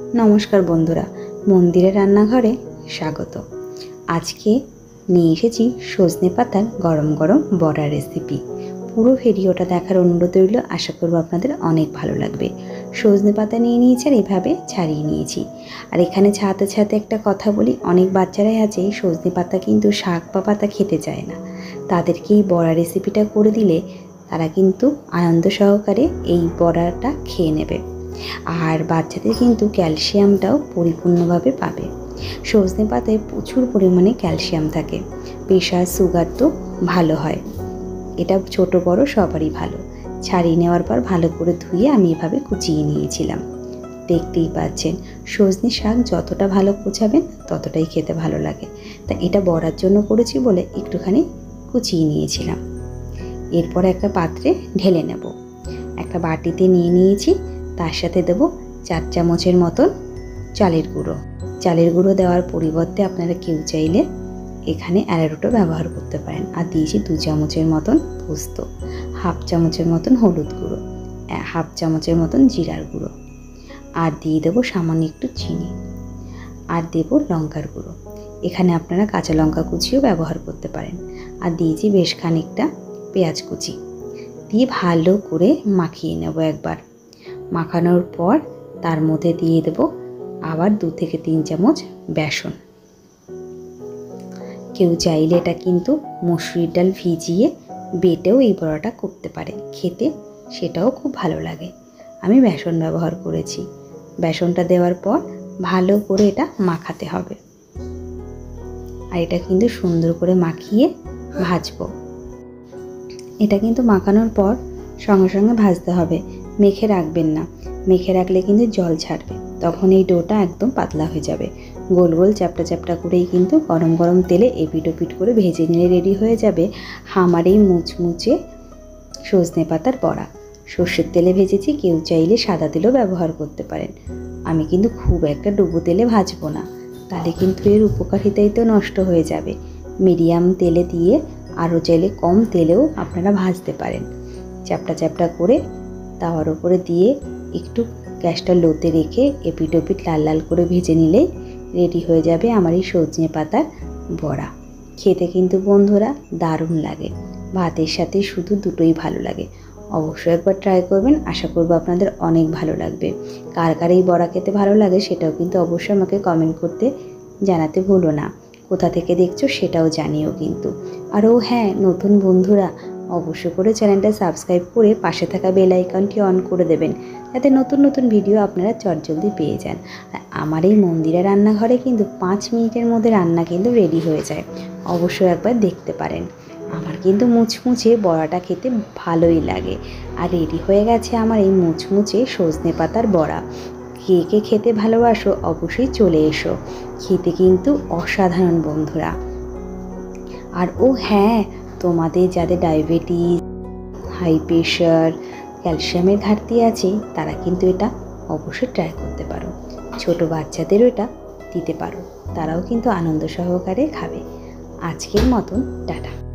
নমস্কার বন্ধুরা, মন্দিরের রান্নাঘরে স্বাগত। আজকে নিয়ে এসেছি সজনে পাতার গরম গরম বড়া রেসিপি। পুরো ভিডিওটা দেখার অনুরোধ রইল, আশা করব আপনাদের অনেক ভালো লাগবে। সজনে পাতা নিয়ে নিয়েছি আর এইভাবে ছাড়িয়ে নিয়েছি। আর এখানে ছাড়াতে ছাড়াতে একটা কথা বলি, অনেক বাচ্চারাই আছে সজনে পাতা কিন্তু শাক বা পাতা খেতে চায় না। তাদেরকে এই বড়া রেসিপিটা করে দিলে তারা কিন্তু আনন্দ সহকারে এই বড়াটা খেয়ে নেবে। আর বাচ্চাদের কিন্তু ক্যালসিয়ামটাও পরিপূর্ণভাবে পাবে। সজনে পাতায় প্রচুর পরিমাণে ক্যালসিয়াম থাকে, প্রেশার সুগার তো ভালো হয়। এটা ছোট বড় সবারই ভালো। ছাড়িয়ে নেওয়ার পর ভালো করে ধুয়ে আমি এভাবে কুচিয়ে নিয়েছিলাম। দেখতেই পাচ্ছেন, সজনে শাক যতটা ভালো কুচাবেন ততটাই খেতে ভালো লাগে। তা এটা বড়ার জন্য করেছি বলে একটুখানি কুচিয়ে নিয়েছিলাম। এরপর একটা পাত্রে ঢেলে নেব। একটা বাটিতে নিয়ে নিয়েছি, তার সাথে দেব 4 চামচের মতন চালের গুঁড়ো। চালের গুঁড়ো দেওয়ার পরিবর্তে আপনারা কেউ চাইলে এখানে অ্যারারুটও ব্যবহার করতে পারেন। আর দিয়েছি 2 চামচের মতন পোস্ত, হাফ চামচের মতন হলুদ গুঁড়ো, হাফ চামচের মতন জিরার গুঁড়ো, আর দিয়ে দেবো সামান্য একটু চিনি, আর দেবো লঙ্কার গুঁড়ো। এখানে আপনারা কাঁচা লঙ্কা কুচিও ব্যবহার করতে পারেন। আর দিয়েছি বেশ খানিকটা পেঁয়াজ কুচি দিয়ে ভালো করে মাখিয়ে নেব একবার। মাখানোর পর তার মধ্যে দিয়ে দেব আবার 2 থেকে 3 চামচ বেসন। কেউ চাইলে এটা কিন্তু মসুরির ডাল ভিজিয়ে বেটেও এই বড়াটা করতে পারে, খেতে সেটাও খুব ভালো লাগে। আমি বেসন ব্যবহার করেছি। বেসনটা দেওয়ার পর ভালো করে এটা মাখাতে হবে। আর এটা কিন্তু সুন্দর করে মাখিয়ে ভাজবো। এটা কিন্তু মাখানোর পর সঙ্গে সঙ্গে ভাজতে হবে, মেখে রাখবেন না। মেখে রাখলে কিন্তু জল ছাড়বে, তখন এই ডোটা একদম পাতলা হয়ে যাবে। গোল গোল চ্যাপটা চ্যাপটা করেই কিন্তু গরম গরম তেলে এপিট ওপিট করে ভেজে নিলে রেডি হয়ে যাবে আমার এই মুচমুচে সজনে পাতার বড়া। সর্ষের তেলে ভেজেছি, কেউ চাইলে সাদা তেলও ব্যবহার করতে পারেন। আমি কিন্তু খুব একটা ডুবো তেলে ভাজবো না, তাহলে কিন্তু এর উপকারিতাই তো নষ্ট হয়ে যাবে। মিডিয়াম তেলে দিয়ে আরও চাইলে কম তেলেও আপনারা ভাজতে পারেন। চ্যাপটা চ্যাপটা করে তাওয়ার উপরে দিয়ে একটু গ্যাসটা লোতে রেখে এপিট ওপিট লাল লাল করে ভেজে নিলেই রেডি হয়ে যাবে আমার এই সজনে পাতার বড়া। খেতে কিন্তু বন্ধুরা দারুণ লাগে, ভাতের সাথে শুধু দুটোই ভালো লাগে। অবশ্যই একবার ট্রাই করবেন, আশা করব আপনাদের অনেক ভালো লাগবে। কার কার এই বড়া খেতে ভালো লাগে সেটাও কিন্তু অবশ্যই আমাকে কমেন্ট করতে জানাতে ভুলো না। কোথা থেকে দেখছো সেটাও জানিও কিন্তু। আর ও হ্যাঁ, নতুন বন্ধুরা অবশ্যই করে চ্যানেলটা সাবস্ক্রাইব করে পাশে থাকা বেল আইকনটি অন করে দেবেন, যাতে নতুন নতুন ভিডিও আপনারা চটজলদি পেয়ে যান। আর আমার এই মন্দিরের রান্নাঘরে কিন্তু 5 মিনিটের মধ্যে রান্না কিন্তু রেডি হয়ে যায়। অবশ্যই একবার দেখতে পারেন। আমার কিন্তু মুচমুচে বড়াটা খেতে ভালোই লাগে। আর রেডি হয়ে গেছে আমার এই মুচমুচে সজনে পাতার বড়া। কে কে খেতে ভালোবাসো অবশ্যই চলে এসো, খেতে কিন্তু অসাধারণ বন্ধুরা। আর ও হ্যাঁ, তোমাদের যাদের ডায়াবেটিস, হাই প্রেশার, ক্যালসিয়ামের ঘাটতি আছে তারা কিন্তু এটা অবশ্যই ট্রাই করতে পারো। ছোট বাচ্চাদেরও এটা দিতে পারো, তারাও কিন্তু আনন্দ সহকারে খাবে। আজকের মতন টাটা।